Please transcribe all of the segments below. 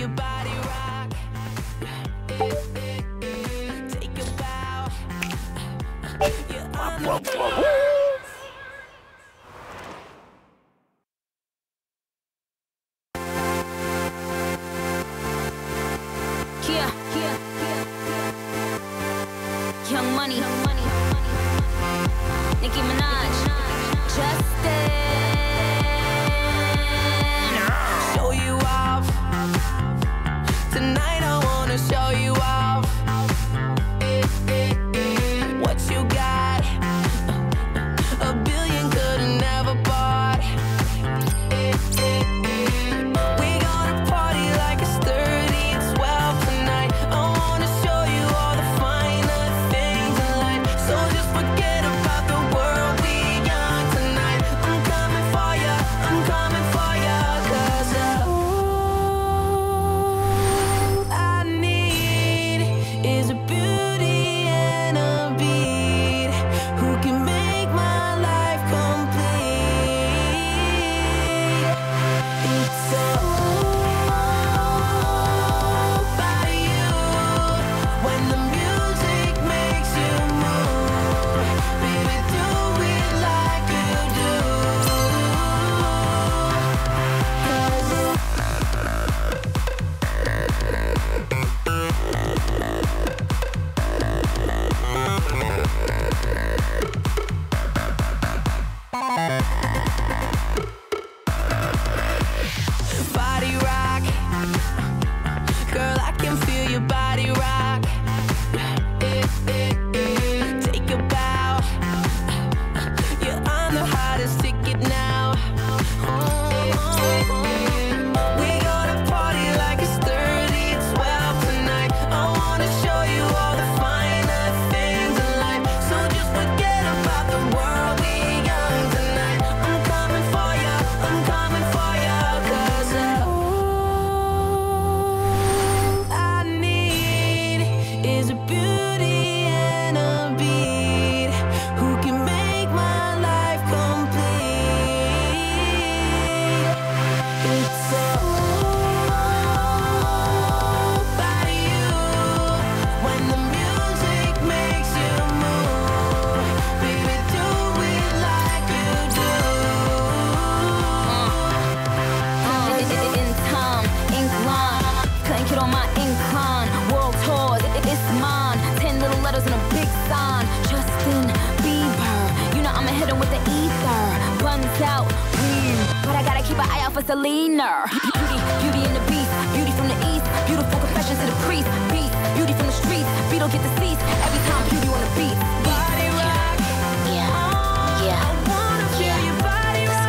your body rock. Take a bow. You're on the floor. Young Money, Nicki Minaj, Justin. Show you off. Tonight I wanna show you off. What you got? A billion could've never bought. We gonna party like it's 30 and 12 tonight. I wanna show you all the finer things in life. So just forget about the world, we young tonight. I'm coming for ya, I'm coming for ya. 'Cause all I need is a beauty and a beat who can make my life complete. It's all about you. When the music makes you move, baby, do it like you do. 'Cause body rock, girl, I can feel your body rock. Take a bow. You're on the hottest ticket now. We gonna party like it's 30 and 12 tonight. I wanna show you all the finer things in life. So just forget about the world, we young tonight. I'm coming for ya, I'm coming for ya. 'Cause all I need is a beauty and a beat who can make my life complete. It's all about you. When the music makes you move, baby, do it like you do. In time, ink line, couldn't get on my incline. World tours, it's mine. 10 little letters and a big sign. Justin Bieber, you know I'ma hit him with the ether. Buns out, but I gotta keep an eye out for Selena. Beauty and the beast, beauty from the east. Beautiful confessions to the priest. Beast, beauty from the streets. Beat don't get the seats. Every time beauty on the beat. Body rock. Yeah, yeah. I wanna feel your body rock.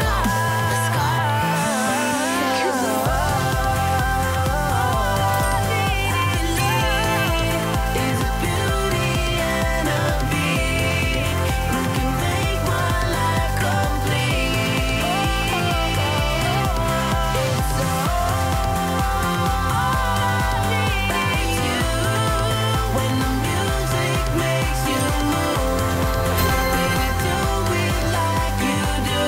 Is a beauty and a beat who can make my life complete. It's all about you. When the music makes you move, baby, do it like you do.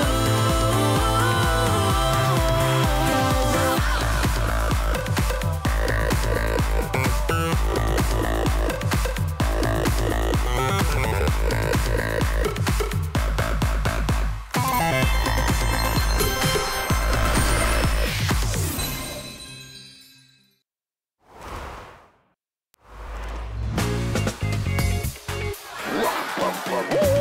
Woo!